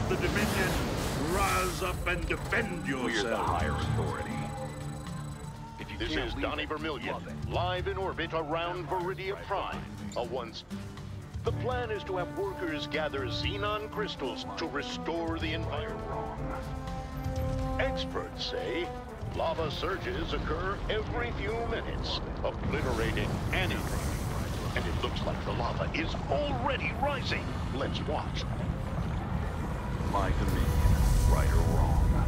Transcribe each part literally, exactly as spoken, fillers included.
of the Dominion, rise up and defend yourself. We're the higher authority. If you This can't is leave Donnie it, Vermillion, love it. live in orbit around Viridia Prime, a once... The plan is to have workers gather xenon crystals to restore the environment. Experts say lava surges occur every few minutes, obliterating anything. And it looks like the lava is already rising. Let's watch. My dominion, right or wrong.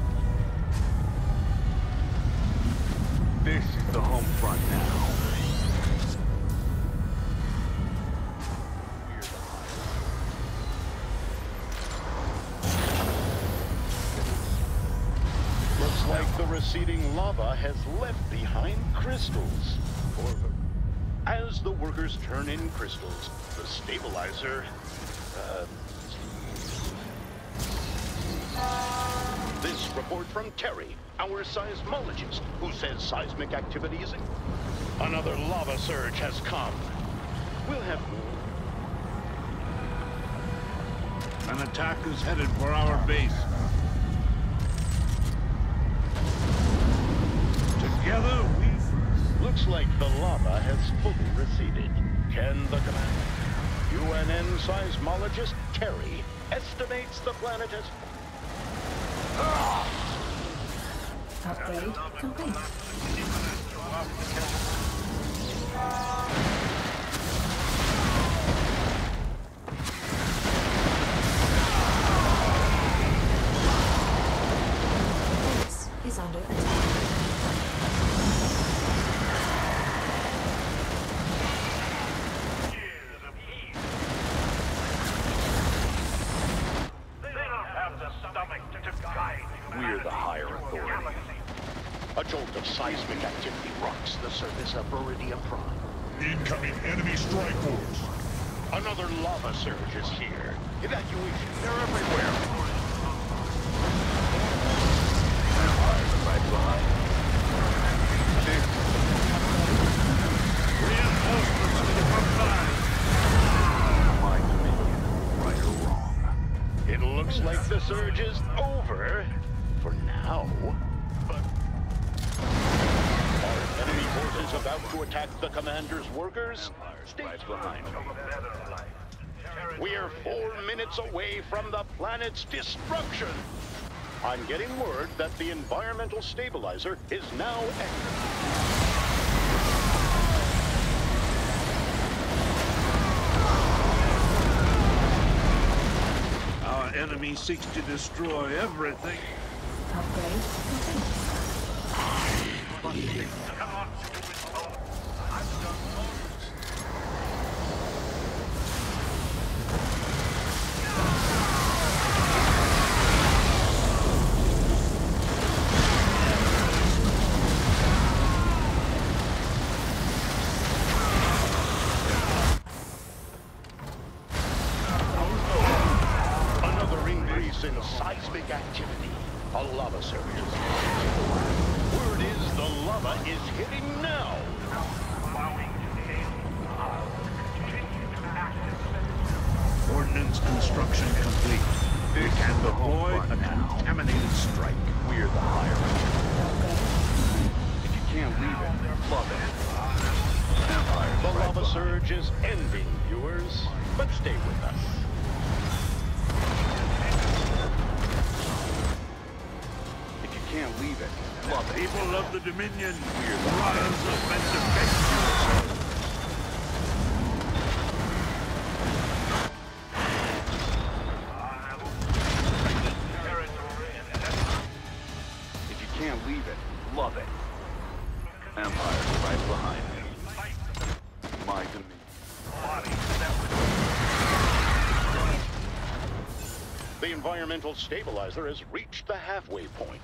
This is the home front now. Looks like the receding lava has left behind crystals. Or as the workers turn in crystals, the stabilizer... Uh, this report from Terry, our seismologist, who says seismic activity is... Another lava surge has come. We'll have... An attack is headed for our base. Together we... Looks like the lava has fully receded. Can the commander? U N N seismologist Terry estimates the planet has... Upgrade complete. Base is under attack. We're the higher authority. A jolt of seismic activity rocks the surface of Viridia Prime. Incoming enemy strike force. Another lava surge is here. Evacuation. They're everywhere. Empire right behind. Reinforcements to the front line. My dominion, right or wrong. It looks like the surge is over. For now. But... Are enemy forces about to attack the commander's workers? Stay Right behind me. We're four minutes away from the planet's destruction. I'm getting word that the environmental stabilizer is now active. Our enemy seeks to destroy everything. Upgrade complete. Come on. Another increase in seismic activity. A lava surge. Word is the lava is hitting now. Ordnance construction complete. This We can is the home deploy front a now. contaminated strike. We're the higher authority. Upgrade. If you can't leave it, love it. Empire The right lava behind. surge is ending, viewers. But stay with us. If you can't leave it, love it. People of the Dominion, We're the rise up and defend yourself. If you can't leave it, love it. Empire right behind me. My dominion. The environmental stabilizer has reached the halfway point.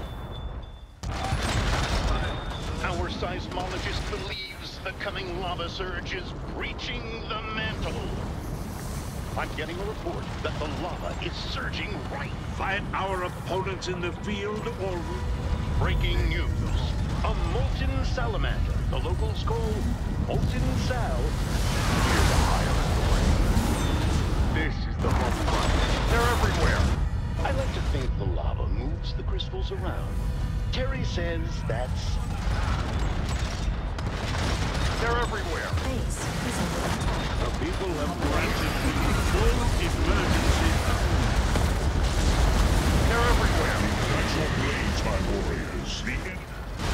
Our seismologist believes the coming lava surge is breaching the mantle. I'm getting a report that the lava is surging right. Fight our opponents in the field or... Breaking news. A molten salamander. The locals call molten sal. We're the higher authority. This is the home front. They're everywhere. else around. Terry says that's... They're everywhere. Base is under attack. The people have granted me full emergency power. They're everywhere. Ignite your blades, my warriors. The enemy...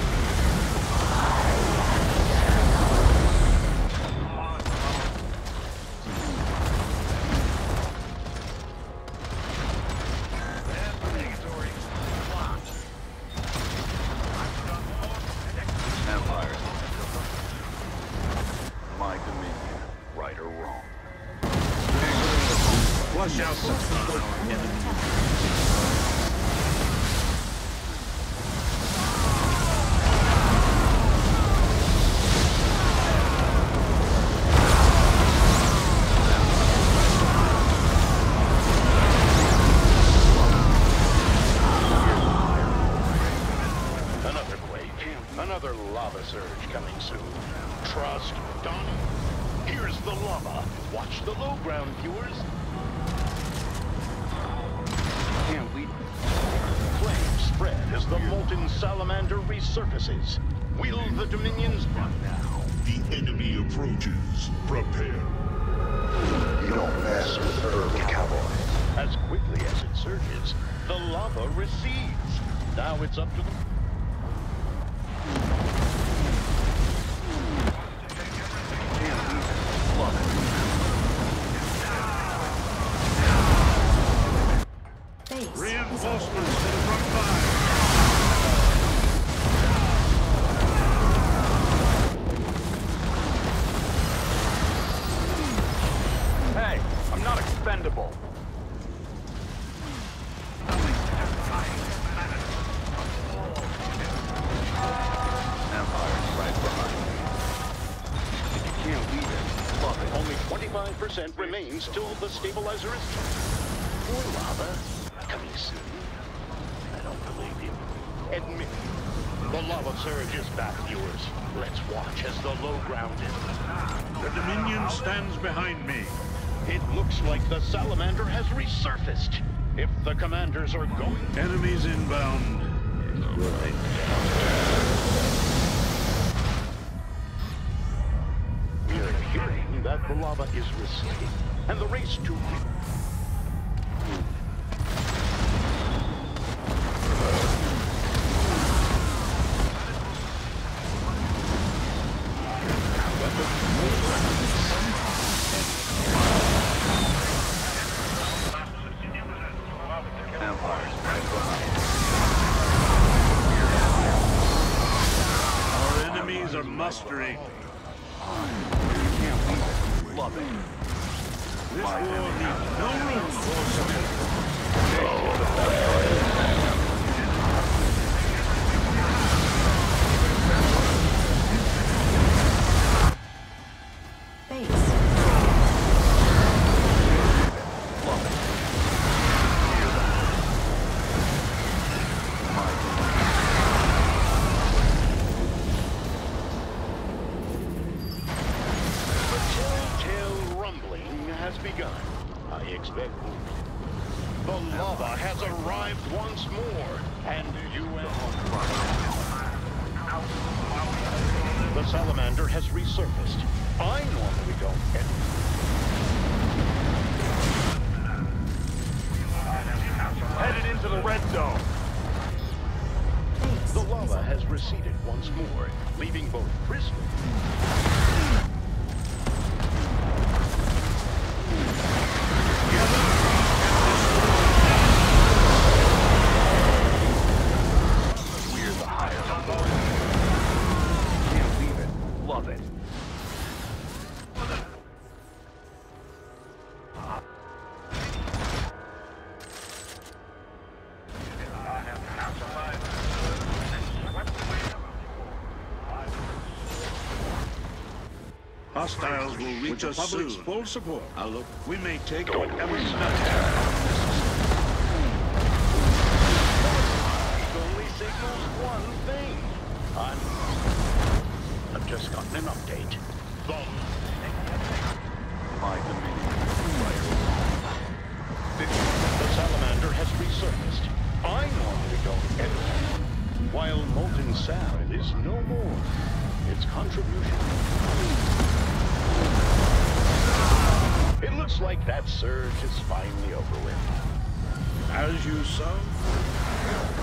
Empires. My dominion, right or wrong. Flush out the our enemy. Another quake. Another lava surge coming soon. Trust Donnie. Here's the lava. Watch the low ground, viewers. Can't we? Flames spread as the molten salamander resurfaces. Will the Dominions run now? The enemy approaches. Prepare. You don't mess with Earth Cowboy. As quickly as it surges, the lava recedes. Now it's up to them. Base is under Reinforcements to the front line. Hey, I'm not expendable. Empire's right behind me. If you can't leave it, love it. Only twenty-five percent remains till the stabilizer is... More lava coming soon. I don't believe you. Admit it. The lava surge is back, viewers. Let's watch as the low ground is. The Dominion stands behind me. It looks like the salamander has resurfaced. If the commanders are going... Enemies inbound. Right. We're hearing that the lava is receding, and the race to... Empire's right behind me. Our enemies are mustering. You can't leave it, love it. This war leaves no room for surrender. base. Love it. My The telltale rumbling has begun. I expect the lava has arrived once more, and you and the salamander has resurfaced. I normally don't get headed into the red zone. Base the is lava under has receded once more, leaving both Bristol. We're the higher authority. Can't leave it, love it. Hostiles will reach With the us public's soon. full support, Now look, we may take Don't whatever worry. steps. It only signals one thing. I'm... I've just gotten an update. The... My dominion, right or wrong. The salamander has resurfaced. I normally don't get While molten sand is no more, its contribution. It looks like that surge is finally over with. As you sow,